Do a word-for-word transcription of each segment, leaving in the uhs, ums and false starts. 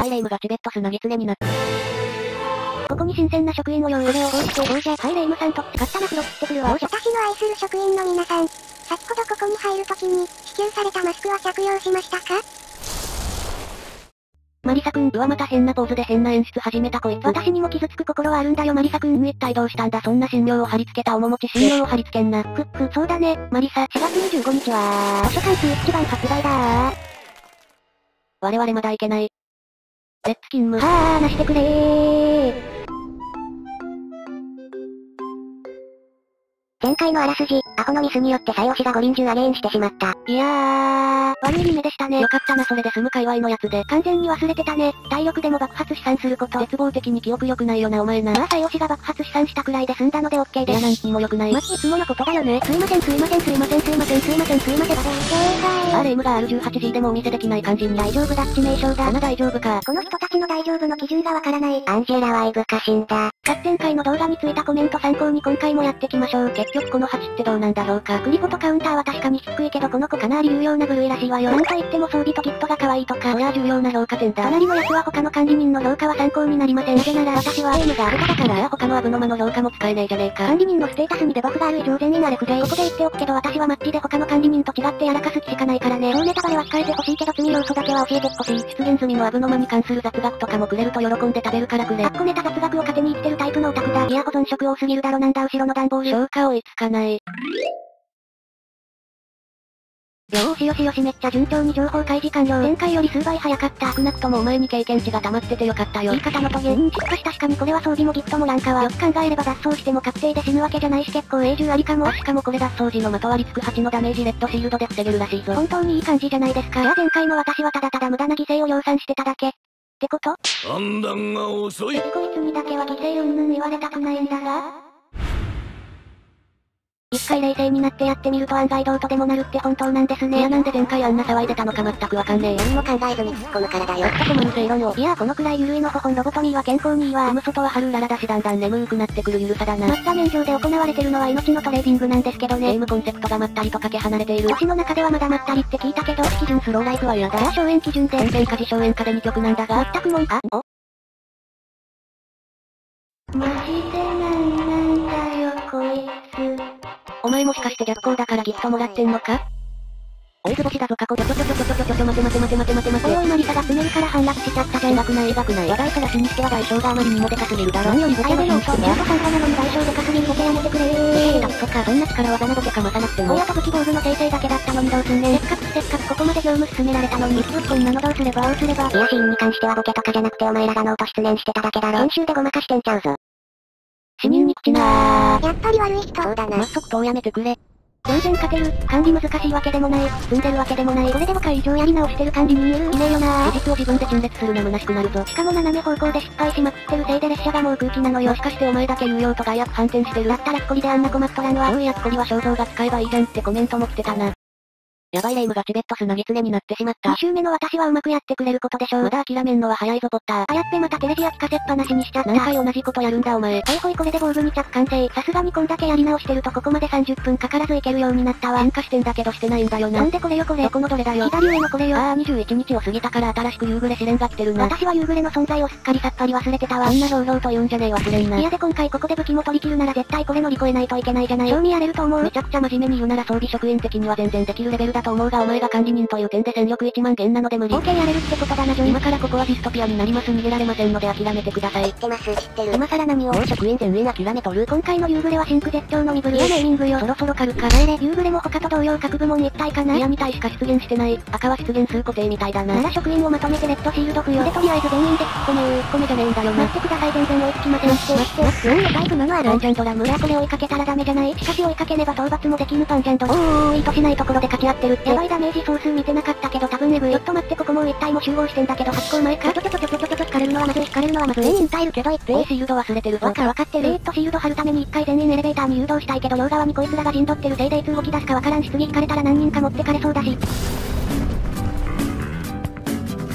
バイレイムがチベットスなぎつねになった。 ここに新鮮な職員を用意腕をこうして、おーじゃ、はいレイムさんと、使ったな黒切ってくるわ。 私の愛する職員の皆さん、先ほどここに入るときに、支給されたマスクは着用しましたか？ マリサくん、 うわまた変なポーズで変な演出始めたこいつ。 私にも傷つく心はあるんだよマリサくん。 一体どうしたんだそんな信用を貼り付けた面持ち信用を貼り付けんな。 くっく、そうだね、マリサ。しがつにじゅうごにちは、図書館数一番発売だー。 我々まだいけない。レッツ勤務。 はーなしてくれー。 前回のあらすじ、アホのミスによって採用しが五輪中アゲインしてしまった。 いやー、悪い夢でしたね。 よかったなそれで済む界隈のやつで。 完全に忘れてたね。体力でも爆発試算すること。 絶望的に記憶力ないよなお前な。 ああ採用しが爆発試算したくらいで済んだのでオッケーです。 いやなんにも良くない。 まずいつものことだよね。すいませんすいませんすいませんすいませんすいませんすいません。 あーレイムが アールじゅうはちジー でもお見せできない感じに。 大丈夫だっ致命傷だ。 あな大丈夫か。 この人たちの大丈夫の基準がわからない。 アンジェラはいぶかしんだ。 前回の動画についたコメント参考に今回もやってきましょう。 結局このはちってどうなんだろうか。 クリフォとカウンターは確かに低いけどこの子かなり有用な部類らしいわよ。なんといっても装備とギフトが可愛いとか。 そりゃ重要な評価点だ。 隣のやつは他の管理人の評価は参考になりません。なぜなら私は エム がアルファだから。 いや他のアブノマの評価も使えねえじゃねえか。 管理人のステータスにデバフがある以上全員あれくれ。ここで言っておくけど私はマッチで他の管理人と違ってやらかす気しかないからね。そうネタバレは控えてほしいけど罪要素だけは教えてほしい。 出現済みのアブノマに関する雑学とかもくれると喜んで食べるからくれ。 あっこネタ雑学を糧に生きてるタイプのオタクだ。いや保存食多すぎるだろなんだ後ろの段ボール。 消化追いつかない。 よーしよしよしめっちゃ順調に情報開示完了。前回より数倍早かった。 少なくともお前に経験値が溜まっててよかったよ。 言い方のトゲ。うん、しかし確かにこれは装備もギフトもなんかは。よく考えれば脱走しても確定で死ぬわけじゃないし結構永住ありかも。 しかもこれ脱走時のまとわりつくはちのダメージレッドシールドで防げるらしいぞ。 本当にいい感じじゃないですか。いや前回の私はただただ無駄な犠牲を量産してただけ。ってこと判断が遅い。 こいつにだけは犠牲うんぬん言われたくないんだが。一回冷静になってやってみると案外どうとでもなるって本当なんですね。 いやなんで前回あんな騒いでたのか全くわかんねえ。 何も考えずに突っ込むからだよ。 まったくマヌ正論を。 いやこのくらいゆるいのほほんロボトミーは健康にいいわ。 うむ外は春うららだしだんだん眠くなってくるゆるさだな。 マッサ面上で行われてるのは命のトレーディングなんですけどね。 ゲームコンセプトがまったりとかけ離れている。 星の中ではまだまったりって聞いたけど、 基準スローライフは嫌だ。 じゃあ荘園基準で。 本編か自荘園かでにきょくなんだが。 全く文句。 あ、おマジでなんなんだよこいつ。 お前もしかして逆光だからギフトもらってんのか？大図星だぞ過去ちょちょちょちょちょちょちょちょ待て待て待て待て待て待て。 おいマリサが詰めるから反落しちゃったじゃん。 偉くない偉くない。話題からしにしては代償があまりにもでかすぎるだろ。 何よりボケの要素。中途半端なのに代償でかすぎるボケやめてくれー。 えー、だとかそんな力技などでかまさなくても。 親と武器坊主の先生だけだったのにどうすんねん。せっかくせっかくここまで業務進められたのに。こんなのどうすればどうすれば。 いやシーンに関してはボケとかじゃなくてお前らがノート失念してただけだろ。編集でごまかしてんちゃうぞ。 死人に口なー。 やっぱり悪い人。そうだな。 まっそくとやめてくれ。 全然勝てる。管理難しいわけでもない。積んでるわけでもない。これでごかい以上やり直してる管理人いる。いねえよなー。 事実を自分で陳列するの虚しくなるぞ。 しかも斜め方向で失敗しまくってるせいで列車がもう空気なのよ。 もしかしてお前だけ有用と害悪反転してる。 だったらスコリであんな困っとらんわ。 そういやスコリは肖像が使えばいいじゃんってコメントも来てたな。やばいレイムがチベットスなぎつねになってしまった。 に週目の私はうまくやってくれることでしょう。 まだ諦めんのは早いぞポッター。 あやっべまたテレビや聞かせっぱなしにしちゃった。 何回同じことやるんだお前。 ほいほいこれで防具に着完成。さすがにこんだけやり直してるとここまでさんじゅっぷんかからずいけるようになったわ。 変化してんだけどしてないんだよな。 なんでこれよこれ。 どこのどれだよ。 左上のこれよ。 ああにじゅういちにちを過ぎたから新しく夕暮れ試練が来てるな。 私は夕暮れの存在をすっかりさっぱり忘れてたわ。 そんなひょうひょうと言うんじゃねえ忘れんな。 いやで今回ここで武器も取り切るなら絶対これ乗り越えないといけないじゃない。賞味やれると思う。 めちゃくちゃ真面目に言うなら装備職員的には全然できるレベルだと思うがお前が管理人という点で戦力いちまん減なので無理。 オーケーやれるってことだなジョン。 今からここはディストピアになります。逃げられませんので諦めてください。 知ってます知ってる。 今更何を。 もう職員全員諦めとる。 今回の夕暮れはシンク絶頂の身振りやネーミングよ。 そろそろ狩るか。 命令夕暮れも他と同様各部門一体かな。 いやに体しか出現してない。赤は出現数固定みたいだな。 なら職員をまとめてレッドシールド付与でとりあえず全員で突っ込めー。 突っ込めじゃねえんだよな。 待ってください全然追いつきません。待って待って待って。うんタイプなのある。 パンジャンドラム。 いやこれ追いかけたらダメじゃない。しかし追いかけねば討伐もできぬパンジャンドラム。おー意図しないところで勝ち合ってるって。やばいダメージ総数見てなかったけど多分エグい。ちょっと待ってここもう一体も集合してんだけど発行前か。ちょちょちょちょちょちょちょ引かれるのはまずい引かれるのはまずい。全員耐えるけど一定シールド忘れてるぞ。 わかわかってる。えーっとシールド貼るために一回全員エレベーターに誘導したいけど両側にこいつらが陣取ってるせいでいつ動き出すかわからんし次引かれたら何人か持ってかれそうだし。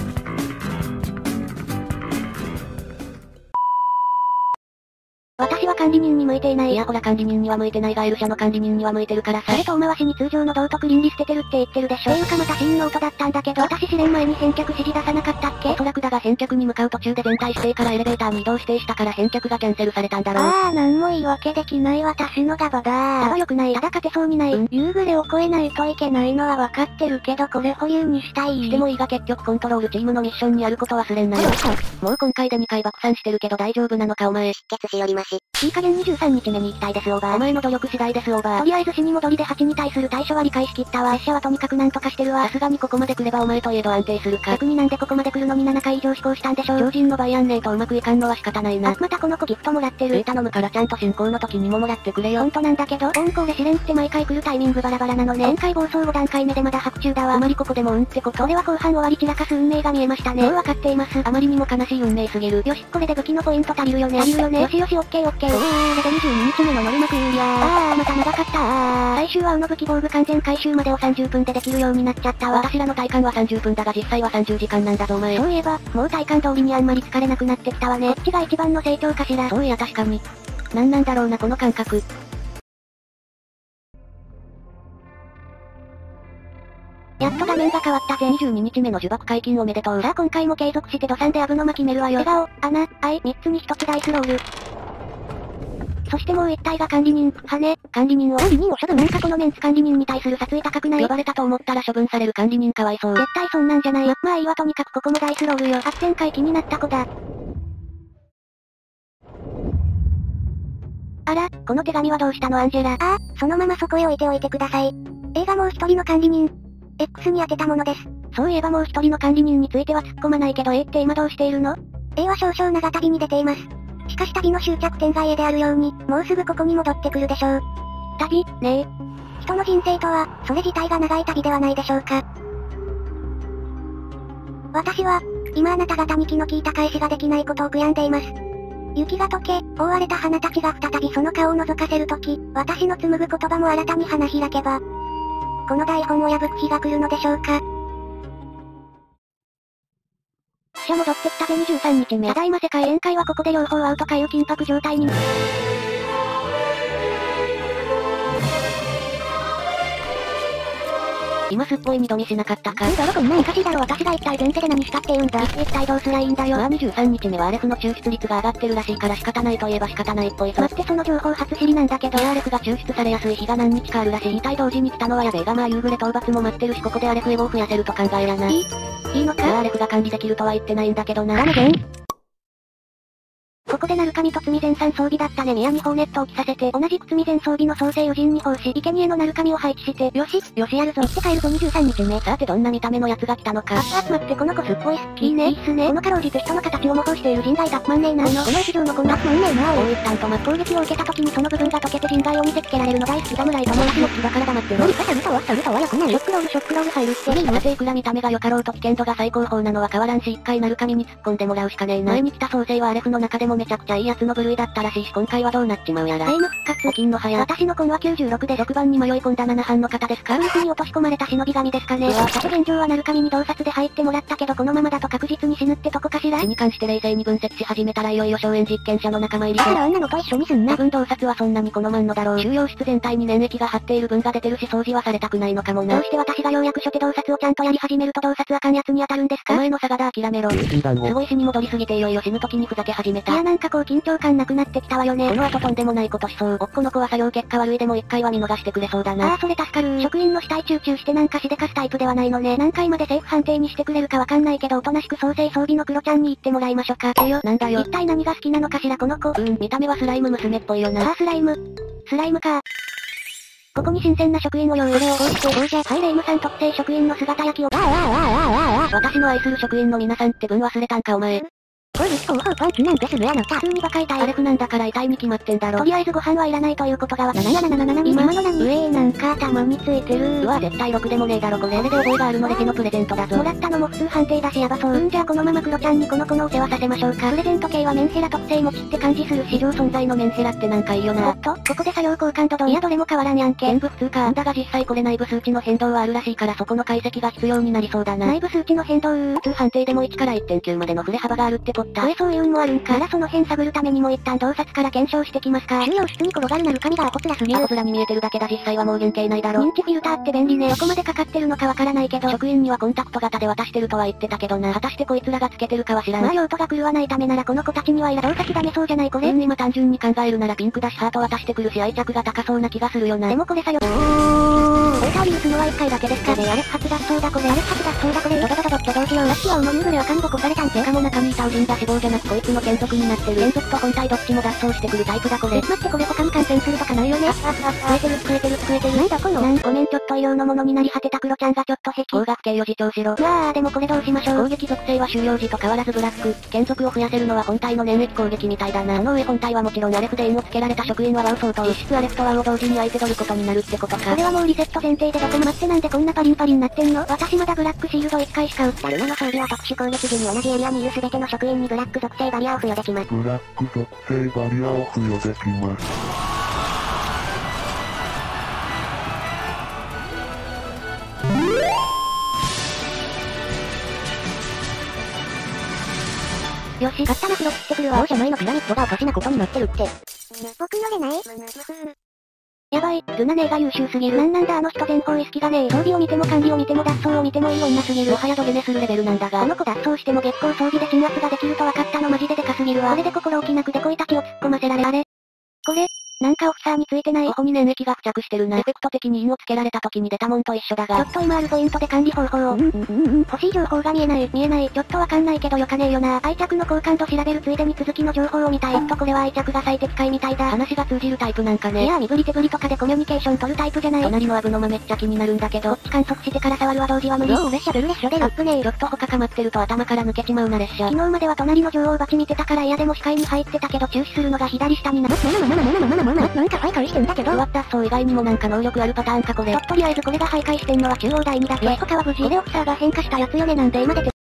私は管理人に向いていない。 いやほら管理人には向いてないが L 社の管理人には向いてるからさ。 それ遠回しに通常の道徳倫理捨ててるって言ってるでしょ。ていうかまたシーンの音だったんだけど、私試練前に返却指示出さなかったっけ？ おそらくだが返却に向かう途中で全体指定からエレベーターに移動指定したから返却がキャンセルされたんだろう。 あー、なんも言い訳できない私のガバだー。ガバ良くない。ただ勝てそうにない。うん、夕暮れを越えないといけないのは分かってるけどこれ保留にしたい。 してもいいが結局コントロールチームのミッションにやること忘れんなよ。もう今回でにかい爆散してるけど大丈夫なのかお前。 出血しよりまし。 いい加減にじゅうさんにちめに行きたいですオーバー。 お前の努力次第ですオーバー。 とりあえず死に戻りではちに対する対処は理解しきったわ。拙者はとにかくなんとかしてるわ。 さすがにここまで来ればお前といえど安定するか。 逆になんでここまで来るのにななかい以上飛行したんでしょう。 超人のバイアンネーとうまくいかんのは仕方ないな。 あ、またこの子ギフトもらってる。 データ飲むからちゃんと進行の時にももらってくれよ。 ほんとなんだけど、オンコーレ試練って毎回来るタイミングバラバラなのね。今回暴走ご段階目でまだ白昼だわ。 つまりここでもうんってこと。 これは後半終わり散らかす運命が見えましたね。もうわかっています。 あまりにも悲しい運命すぎる。 よし、これで武器のポイント足りるよね。足りるよね。よしよし、オッケーオッケー。おー、レベにじゅうににちめのノルマクーリアー。あー、また長かったー。最終はうの武器防具完全回収までをさんじゅっぷんでできるようになっちゃったわ。 私らの体感はさんじゅっぷんだが実際はさんじゅうじかんなんだぞお前。 そういえば、もう体感通りにあんまり疲れなくなってきたわね。こっちが一番の成長かしら。 そういや確かに。なんなんだろうなこの感覚。 やっと画面が変わったぜ。 にじゅうににちめの呪縛解禁おめでとう。 さあ今回も継続してドサンでアブノマ決めるわよ。笑顔、穴、愛、みっつにひとつダイスロール。そしてもう一体が管理人、羽、管理人を。管理人を処分。なんかこのメンツ管理人に対する殺意高くない？ 呼ばれたと思ったら処分される管理人かわいそう。 絶対そんなんじゃないよ。まあいいわとにかくここもダイスロールよ。発展回帰になった子だ。あら、この手紙はどうしたのアンジェラ。ああ、そのままそこへ置いておいてください。映画もう一人の管理人。X に当てたものです。そういえばもう一人の管理人については突っ込まないけど A って今どうしているの？ A は少々長旅に出ています。しかし旅の終着点が家であるように、もうすぐここに戻ってくるでしょう。旅、ねえ。人の人生とは、それ自体が長い旅ではないでしょうか。私は、今あなた方に気の利いた返しができないことを悔やんでいます。雪が溶け、覆われた花たちが再びその顔を覗かせるとき、私の紡ぐ言葉も新たに花開けば、この台本を破く日が来るのでしょうか。死者戻ってきたぜにじゅうさんにちめ。ただいま世界宴会はここで両方アウトかいう緊迫状態に。 今すっぽい二度見しなかったか。 うだろこんなおかしいだろ私が一体前提で何したって言うんだ。一体どうすりゃいいんだよ。 まあにじゅうさんにちめはアレフの抽出率が上がってるらしいから仕方ないといえば仕方ないっぽいぞ。 待ってその情報初知りなんだけど。 いやアレフが抽出されやすい日が何日かあるらしい。に体同時に来たのはやべえがまあ夕暮れ討伐も待ってるしここでアレフエゴを増やせると考えらな。 いいいいのか。 いやアレフが管理できるとは言ってないんだけどな。 ダメぜん。ここで鳴神と罪前さん装備だったね。宮にホーネットを着させて、同じく罪前装備の創世宇人に奉仕、生贄の鳴神を配置して、よし、よしやるぞ。行って帰るぞにじゅうさんにちめ。 さてどんな見た目のやつが来たのか。 あ、あ、待ってこの子すっごい好き。いいね。いいっすね。このかろうじて人の形を模倣している人外たっまんねえな。この、この一条のこんなつまんねえな。 おい一旦とま、 攻撃を受けた時にその部分が溶けて人外を見せつけられるの大好き侍ともやしの口だから黙ってろ。何かサルトはサルトはよくない。ショックロールショックロール入るって。 さていくら見た目が良かろうと危険度が最高峰なのは変わらんし一回鳴神に突っ込んでもらうしかねえな。前に来た創世はアレフの中でもめちゃくちゃいいやつの部類だったらしいし今回はどうなっちまうやら。 タイム復活。 お金の早。 私の婚はきゅうじゅうろくでろくばんに迷い込んだなな班の方ですか。ウルフに落とし込まれた忍び神ですかね。さて現状は鳴神に洞察で入ってもらったけどこのままだと確実に死ぬってとこかしら。 死に関して冷静に分析し始めたらいよいよ硝煙実験者の仲間入り。 だからあんなのと一緒にすんな。 多分洞察はそんなに好まんのだろう。収容室全体に粘液が張っている分が出てるし掃除はされたくないのかもな。 どうして私がようやく初手洞察をちゃんとやり始めると洞察あかんやつに当たるんですか。 お前の差がだ諦めろ。すごい死に戻りすぎていよいよ死ぬ時にふざけ始めた。 いやなんかこう緊張感なくなってきたわよね。 この後とんでもないことしそう。おっこの子は作業結果悪いでも一回は見逃してくれそうだな。 ああそれ助かる。職員の死体集中してなんかしでかすタイプではないのね。何回までセーフ判定にしてくれるかわかんないけどおとなしく創生装備のクロちゃんに言ってもらいましょうか。 えよ、なんだよ。 一体何が好きなのかしらこの子。 うん、見た目はスライム娘っぽいよな。 ああスライム。スライムか。ここに新鮮な職員を用意腕をこうして、おうじゃ、はいレイムさん特製職員の姿焼きを。ああああああああ。 私の愛する職員の皆さんって分忘れたんかお前。 これ立候補パンチなんてするあなた。普通にバカ痛い。 アレフなんだから痛いに決まってんだろ。 とりあえずご飯はいらないということがわかる。ななななななな今の波。うえーなんか頭についてる。 うわ絶対ろくでもねえだろこれ。で覚えがあるのレジのプレゼントだぞ。 もらったのも普通判定だしやばそう。うんじゃあこのままクロちゃんにこの子のお世話させましょうか。プレゼント系はメンヘラ特性持ちって感じするし。 史上存在のメンヘラってなんかいいよな。 おっと、ここで作業交換とどいやどれも変わらんやんけ。 全部普通か。だが実際これ内部数値の変動はあるらしいからそこの解析が必要になりそうだな。 内部数値の変動普通判定でもいちからいってんきゅうまでの振れ幅があるってこと。 った。 え、そういうんもあるんか。あらその辺探るためにも一旦洞察から検証してきますか。収容室に転がるなる神がアホ面すぎる。 アホ面に見えてるだけだ、実際はもう原型ないだろ。 認知フィルターって便利ね。どこまでかかってるのかわからないけど。 職員にはコンタクト型で渡してるとは言ってたけどな。果たしてこいつらがつけてるかは知らん。 まあ用途が狂わないためならこの子たちにはいら洞察ダメそうじゃないこれ。 うん、今単純に考えるならピンクだしハート渡してくるし愛着が高そうな気がするよな。 でもこれさよ。おー。データリユースのはいっかいだけですかね。アレス発脱走だこれ。アレス発脱走だこれ。ドドドドドッとどうしよう。ラッキーはオノリングでは看護されたんて。 しかも中にいたウジンが死亡じゃなくこいつの眷属になってる。眷属と本体どっちも脱走してくるタイプだこれ。 え、待ってこれ他に感染するとかないよね。あ、あ、あ、増えてる増えてる増えてる。なんだこの。 なんごめんちょっと医療のものになり果てたクロちゃんがちょっと壁。 高額系を自重しろ。 うわーでもこれどうしましょう。 攻撃属性は収容時と変わらずブラック。眷属を増やせるのは本体の粘液攻撃みたいだな。その上本体はもちろんアレフで縁をつけられた職員はワウ相当。実質アレフとワウを同時に相手取ることになるってことか。 これはもうリセット前提でどこも待ってなんでこんなパリンパリンなってんの。私まだブラックシールドいっかいしか打ったるもの装備は特殊攻撃時に同じエリアにいる全ての職員にブラック属性バリアを付与できます。 ブラック属性バリアを付与できます。 よし、勝ったな黒切ってくるわ。 そうじゃないのピラミッドがおかしなことになってるって。 僕乗れない？ やばい、ルナ姉が優秀すぎる。なんなんだあの人全方位好きがねえ。装備を見ても管理を見ても脱走を見てもいい女すぎる。 もはやドゲネするレベルなんだが。 この子脱走しても月光装備で鎮圧ができると分かったのマジでデカすぎるわ。これで心置きなくデコイたちを突っ込ませられあれ。これ、なんかオフィサーについてない。 頬に粘液が付着してるな。エフェクト的に印をつけられた時に出たもんと一緒だが。 ちょっと今あるポイントで管理方法を。うんうんうんうん。欲しい情報が見えない。見えない。ちょっとわかんないけどよかねえよな。愛着の好感度調べるついでに続きの情報を見たい。おっとこれは愛着が最適解みたいだ。 話が通じるタイプなんかね。 いや身振り手振りとかでコミュニケーション取るタイプじゃない。 隣のアブノマめっちゃ気になるんだけど。 こっち観測してから触るは同時は無理。 よー列車ブル列車でラップねー。ちょっと他かまってると頭から抜けちまうな列車。 昨日までは隣の女王バチ見てたから嫌でも視界に入ってたけど注視するのが左下にな。ななななななななななななんか徘徊してんだけど。 座ったそう以外にもなんか能力あるパターンかこれ。 と、とりあえずこれが徘徊してんのは中央第二だけ。他は無事。これオフィサーが変化したやつよねなんで今出て。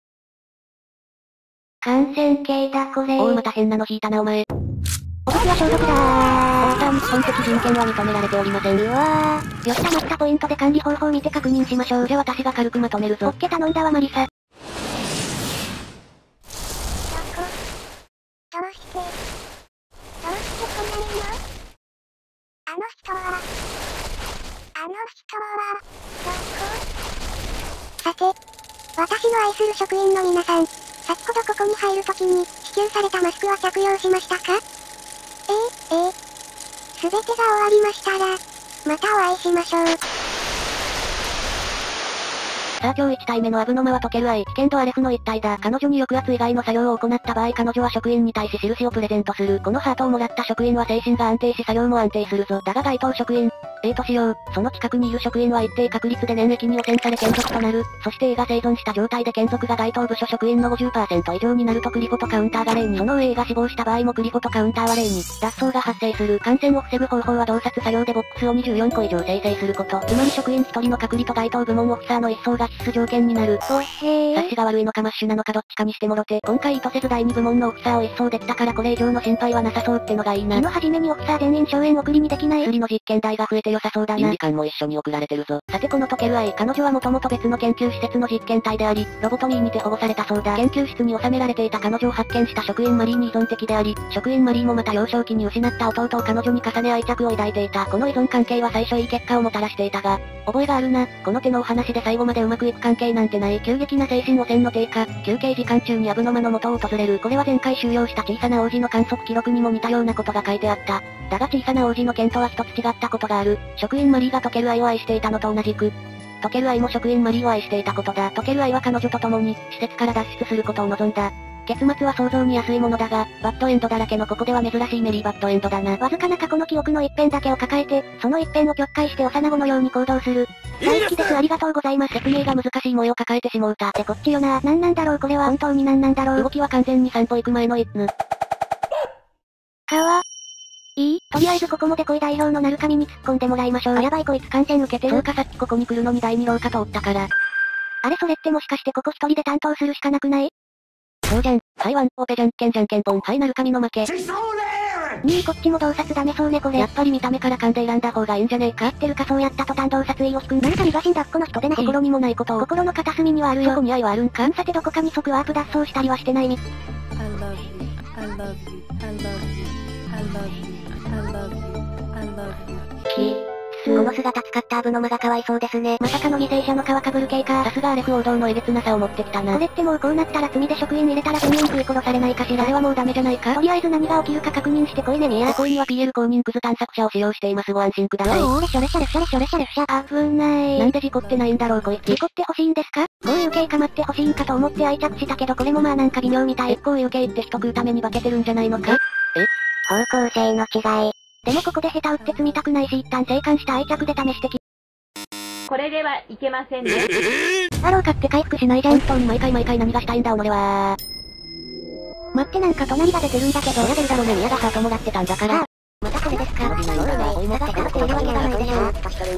感染系だこれ。 おうまた変なの引いたなお前。 お僕は消毒だー。 オフター日本的人権は認められておりません。 うわー。よし溜まったポイントで管理方法を見て確認しましょう。 じゃあ私が軽くまとめるぞ。 オッケー頼んだわマリサ。 どこ？どうして？どうしてこんなにいるの？あの人は、あの人は、どこ？さて、私の愛する職員の皆さん、先ほどここに入るときに、支給されたマスクは着用しましたか？ええ、ええ。すべてが終わりましたら、またお会いしましょう。 さあ今日いち体目のアブノマは溶ける愛、危険度アレフの一体だ。彼女に抑圧以外の作業を行った場合彼女は職員に対し印をプレゼントする。このハートをもらった職員は精神が安定し作業も安定するぞ。だが該当職員、A としよう。その近くにいる職員は一定確率で粘液に汚染され眷属となる。そして A が生存した状態で眷属が該当部署職員の ごじゅっパーセント 以上になるとクリフォトカウンターがれいに。その上 A が死亡した場合もクリフォトカウンターはれいに。脱走が発生する。感染を防ぐ方法は洞察作業でボックスをにじゅうよんこ以上生成すること。つまり職員ひとりの隔離と該当部門オフィサーの一掃が必須条件になる。 おへー。 察しが悪いのかマッシュなのかどっちかにしてもろて。今回意図せずだいに部門のオフィサーを一掃できたからこれ以上の心配はなさそうってのがいいな。 日の初めにオフィサー全員証円送りにできない。 薬の実験台が増えて良さそうだな。倫理観も一緒に送られてるぞ。さてこの溶ける愛、彼女はもともと別の研究施設の実験体であり、ロボトミーにて保護されたそうだ。研究室に収められていた彼女を発見した職員マリーに依存的であり、職員マリーもまた幼少期に失った弟を彼女に重ね愛着を抱いていた。この依存関係は最初いい結果をもたらしていたが、覚えがあるな。この手のお話で最後までうまくいく関係なんてない。急激な精神汚染の低下、休憩時間中にアブノマの元を訪れる。これは前回収容した小さな王子の観測記録にも似たようなことが書いてあった。だが小さな王子の件とは一つ違ったことがある。職員マリーが溶ける愛を愛していたのと同じく、溶ける愛も職員マリーを愛していたことだ。溶ける愛は彼女と共に、施設から脱出することを望んだ。結末は想像に安いものだが、バッドエンドだらけのここでは珍しいメリーバッドエンドだな。 わずかな過去の記憶の一辺だけを抱えて、その一辺を曲解して幼子のように行動する。大好きですありがとうございます。 説明が難しい模様を抱えてしもうた。 ってこっちよな。なんなんだろうこれは本当になんなんだろう。 動きは完全に散歩行く前の一ぬ。 かわいい？とりあえずここもデコイ代表のなる神に突っ込んでもらいましょう。あやばいこいつ感染受けてる。 そうかさっきここに来るのにだいに廊下通ったから。 あれそれってもしかしてここ一人で担当するしかなくない？ そうじゃん。はいワン、オペじゃんけんじゃんけんぽん。はいなる神の負け。 にいこっちも洞察ダメそうねこれ。 やっぱり見た目から噛んで選んだ方がいいんじゃねえか。 知ってるかそうやった途端洞察意を引くん。なんか身が死んだっこの人でなし。 心にもないことを。 心の片隅にはあるよ。 そこに愛はあるんか。 さてどこかに即ワープ脱走したりはしてないみ。 I love you. I love you. I love you. I love you. I love you. きこの姿使ったアブノマがかわいそうですね。まさかの犠牲者の皮かぶる系か。 さすがアレフ王道のえげつなさを持ってきたな。 これってもうこうなったら罪で職員入れたら全員食い殺されないかしら。 あれはもうダメじゃないか。 とりあえず何が起きるか確認してこいねみや。 ここには ピーエル 公認クズ探索者を使用しています。ご安心ください。 おーれしょれしゃれしゃれしょれしゃれしゃ。危ない。 なんで事故ってないんだろうこいつ。 事故ってほしいんですか？こういう系構ってほしいんかと思って愛着したけどこれもまあなんか微妙みたい。 こういう系って人食うために化けてるんじゃないのか？え方向性の違い。でもここで下手打って積みたくないし一旦生還した愛着で試してき。 これではいけませんね。 アロー買って回復しないじゃん。 本当に毎回毎回何がしたいんだ己は。 待ってなんか隣が出てるんだけど。 親出るだろうね。宮がハートもらってたんだから。 またこれですか。 伸びないのが追い持ってくるっているわけがないでしょ。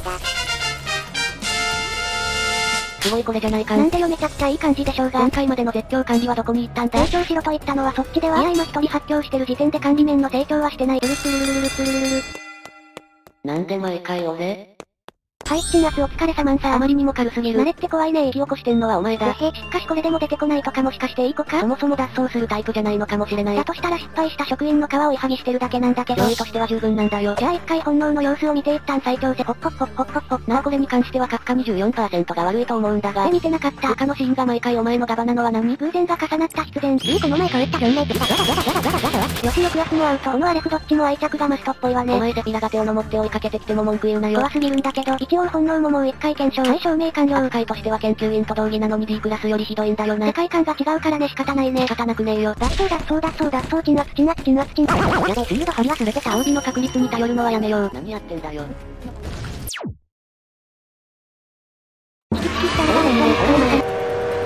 すごいこれじゃないか。 なんでよめちゃくちゃいい感じでしょうが。 前回までの絶叫管理はどこに行ったんだ。 成長しろと言ったのはそっちでは。いや今一人発狂してる時点で管理面の成長はしてない。うるつるるるるつるるるる。 なんで毎回俺はい、鎮圧お疲れ様んさ。 あまりにも軽すぎる。 慣れって怖いね。 引き起こしてんのはお前だ。 へへ、しかしこれでも出てこないとかもしかしていい子か？ そもそも脱走するタイプじゃないのかもしれない。 だとしたら失敗した職員の皮を追い剥ぎしてるだけなんだけど。 上位としては十分なんだよ。 じゃあ一回本能の様子を見て一旦再調整。ポッポッポッポッポッポッ。 なあこれに関しては閣下 にじゅうよんパーセント が悪いと思うんだが。 え、見てなかった。 他のシーンが毎回お前のガバなのは何？ 偶然が重なった必然。いいこの前帰った順命ってガガガガガガガガガガ。よしよくやつもアウト。このアレフどっちも愛着がマストっぽいわね。 お前セピラが手をの持って追いかけてきても文句言うなよ。 怖すぎるんだけど、一応本能ももう一回検証。はい、証明完了。 扱いとしては研究員と同義なのに D クラスよりひどいんだよな。 世界観が違うからね仕方ないね。 仕方なくねえよ。 脱走脱走脱走脱走鎮圧鎮圧鎮圧鎮圧。やべ、フィールド張り忘れてた。 装備の確率に頼るのはやめよう。何やってんだよ。 チキチキしたらが連絡使うのか。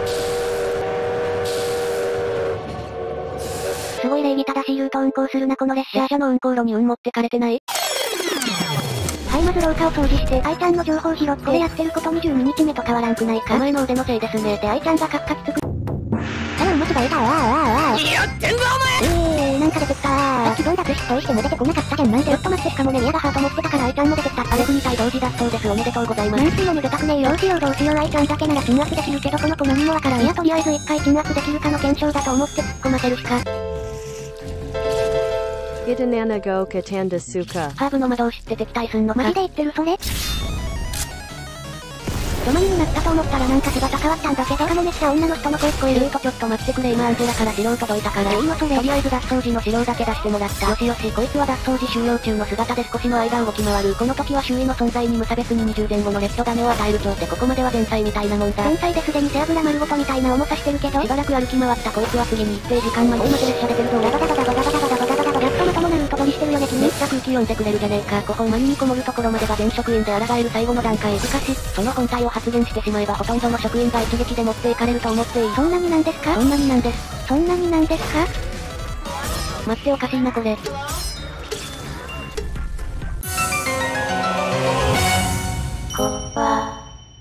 すごい礼儀正しいルート運行するなこの列車。 列車の運行路に運持ってかれてない？ はい、まず廊下を掃除して、愛ちゃんの情報拾って、これやってることにじゅうににちめと変わらんくないか。 お前の腕のせいですね。 で、愛ちゃんがカッカキつく。あら、間違えた。ああ、ああ、ああ。 やってんぞえー、なんか出てきたー。さっきドン脱出しても出てこなかったじゃん。なんでちょっと待って、しかもね、宮がハート持ってたから愛ちゃんも出てきた。 アレフに対同時脱走です。おめでとうございます。 なんすもめでたくねえよ。どうしようどうしよう。愛ちゃんだけなら鎮圧できるけど、この子何もわからん。いや、とりあえず一回鎮圧できるかの検証だと思って突っ込ませるしか。 Itanana go Katanda Suka。 ハーブの魔導士って敵対すんのか？ マジで言ってるそれ？ロマンになったと思ったらなんか姿変わったんだけど。しかもめっちゃ女の人の声聞こえる。 とちょっと待ってくれ。今アンジェラから資料届いたから。 いいのそれ。 とりあえず脱走時の資料だけ出してもらった。よしよし、こいつは脱走時収容中の姿で少しの間動き回る。この時は周囲の存在に無差別ににじゅうぜん後のレッドダメを与える。ちょってここまでは前菜みたいなもんだ。 前菜ですでに背脂丸ごとみたいな重さしてるけど。 しばらく歩き回ったこいつは次に一定時間まで待ち列車出てるぞ。 ダバダバダバダバダバダバダバダバダ。やっとまともなルート取りしてるよね君。 めっちゃ空気読んでくれるじゃねえか。ここマニにこもるところまでが全職員で抗える最後の段階。しかし、その本体を発現してしまえばほとんどの職員が一撃で持っていかれると思っていい。 そんなになんですか？ そんなになんです。 そんなになんですか？ 待っておかしいなこれ。こわ。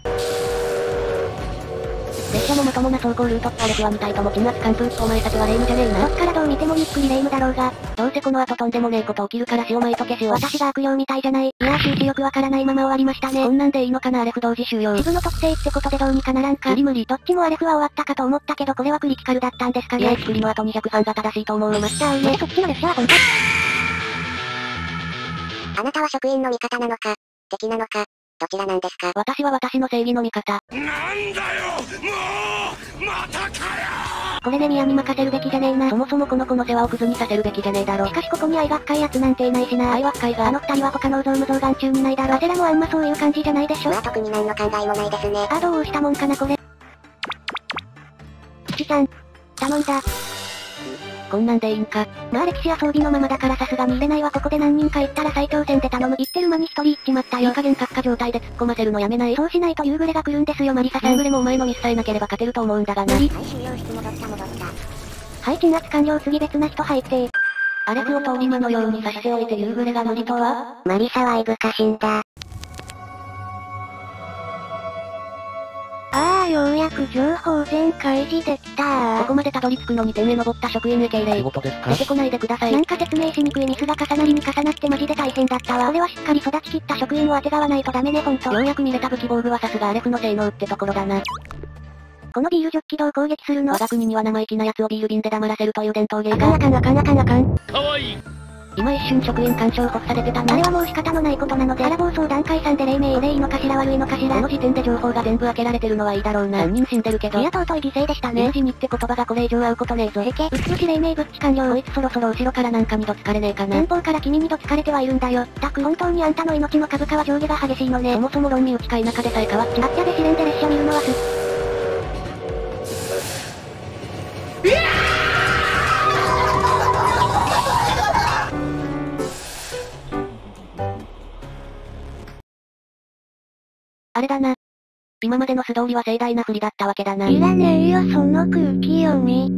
列車もまともな走行ルートってアレフは見たいとも鎮圧完封ってお前たちはレイムじゃねえな。 そっからどう見てもゆっくりレイムだろうが。 どうせこの後とんでもねえこと起きるから塩まいとけしよう。 私が悪霊みたいじゃない。いやー終始よくわからないまま終わりましたね。 こんなんでいいのかなアレフ同時収容。 自分の特性ってことでどうにかならんか。 無理無理。 どっちもアレフは終わったかと思ったけどこれはクリティカルだったんですかね。 いや作りの後にひゃくファンが正しいと思う。 マスターね。そっちの列車は本当。 あなたは職員の味方なのか、敵なのか、どちらなんですか？ 私は私の正義の味方。 なんだよもうまたかよこれね宮に任せるべきじゃねえな。 そもそもこの子の世話をクズにさせるべきじゃねえだろ。 しかしここに愛が深いやつなんていないしな。 愛は深いが。 あの二人は他の像無双眼中にないだろ。アゼラもあんまそういう感じじゃないでしょ。 まあ特に何の考えもないですね。 あ、どうしたもんかなこれ。キキちゃん。頼んだ。 こんなんでいいんか。 まあ歴史や装備のままだからさすがに入れないわ。ここで何人か行ったら最強戦で頼む。言ってる間に一人行っちまったよ。 いい加減閣下状態で突っ込ませるのやめない？ そうしないと夕暮れが来るんですよマリサさん。 夕暮れもお前のミスさえなければ勝てると思うんだがな。 はい、 はい、終了室戻った戻った。 はい鎮圧完了。次別な人入ってアレフを通り魔のように刺しておいて夕暮れが無理とは？ マリサはいぶかしんだ。 ああ、ようやく情報全開示できた。 ここまでたどり着くのに点へ登った職員へ敬礼。 仕事ですか？ 出てこないでください。 なんか説明しにくいミスが重なりに重なってマジで大変だったわ。俺はしっかり育ちきった職員をあてがわないとダメねほんと。 ようやく見れた武器防具はさすがアレフの性能ってところだな。 このビールジョッキどう攻撃するの？ 我が国には生意気な奴をビール瓶で黙らせるという伝統芸あかんあかんあかんあかんあかん。 かわいい。 今一瞬職員干渉発されてたな。 あれはもう仕方のないことなので、あら暴走団解散で黎明でいいのかしら悪いのかしら。 この時点で情報が全部開けられてるのはいいだろうな。さんにん死んでるけど。 いや尊い犠牲でしたね。 明治にって言葉がこれ以上合うことねえぞ。 へけ、うつし黎明ぶっち完了。 こいつそろそろ後ろからなんか二度疲れねえかな。 前方から君二度疲れてはいるんだよ。たく、本当にあんたの命の株価は上下が激しいのね。 そもそも論身内か田舎でさえ変わっちゃあっちゃで試練で列車見るのはすっ。 あれだな。今までの素通りは盛大な振りだったわけだな。 いらねえよその空気読み。